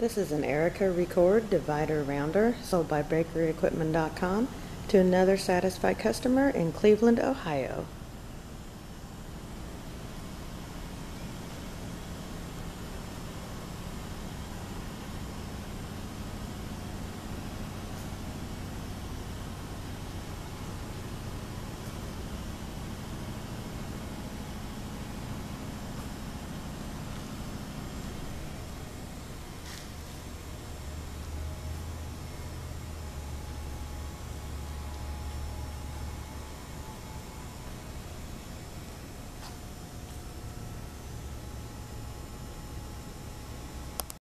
This is an Erika Record Divider rounder sold by bakeryequipment.com to another satisfied customer in Cleveland, Ohio.